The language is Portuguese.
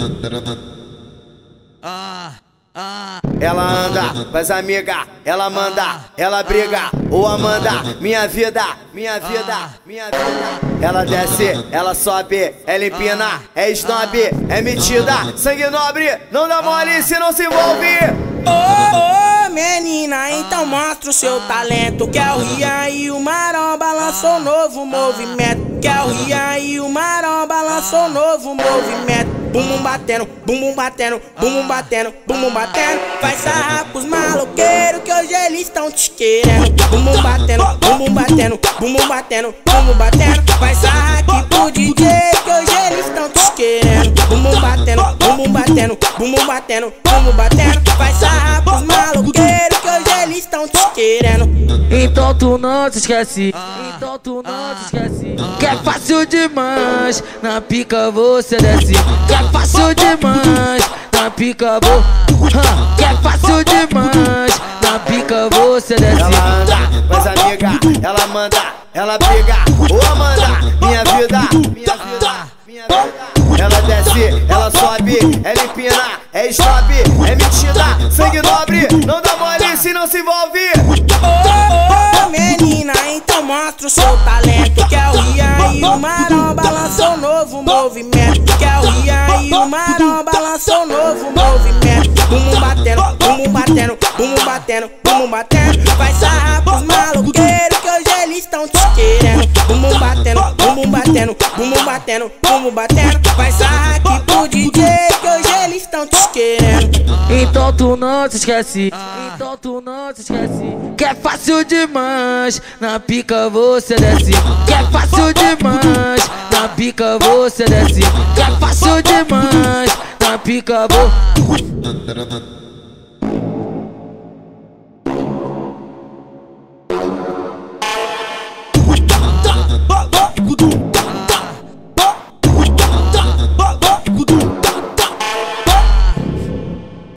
Ela anda com as amigas, ela manda, ela briga, ou Amanda, minha vida, minha vida, minha vida. Ela desce, ela sobe, ela empina, é snob, é metida, sangue nobre, não dá mole se não se envolve. Ô, menina, então mostra o seu talento. Que é o Rian e o Maromba lançou um novo movimento. Que é o Rian e o Maromba lançou um novo movimento. Bumbum batendo, bumbum batendo, bumbum batendo, bumbum batendo. Faz sarra pros maloqueiros que hoje eles estão te querendo. Bumbum batendo, bumbum batendo, bumbum batendo, bumbum batendo. Faz sarra aqui pro DJ que hoje eles estão te querendo. Bumbum batendo, bumbum batendo, bumbum batendo, bumbum batendo. Faz sarra pros maloqueiros que hoje eles estão te querendo. Então tu não se esquece, então tu não se esquece. Que é fácil demais, na pica você desce. Que é fácil demais, na pica que é fácil demais, na pica você desce. Ela anda com as amigas, ela manda, ela briga, ô Amanda, minha vida, minha vida, minha vida. Ela desce, ela sobe, ela empina, é stop, é metida, sangue nobre, não dá mole se não se envolve. Ô, menina, então mostra o seu talento. Que é o Rian e o Maromba lançou um novo movimento. Que é o Rian e o Maromba lançou um novo movimento. Bumbum batendo, bumbum batendo, bumbum batendo, bumbum batendo. Faz sarra pros maloqueiros que hoje eles estão te querendo. Bumbum batendo, bumbum batendo, bumbum batendo, bumbum batendo. Faz sarra aqui pro DJ que hoje eles estão te querendo. Então tu não se esquece, então tu não se esquece. Que é fácil demais, na pica você desce. Que é fácil demais, na pica você desce. Que é fácil demais, na pica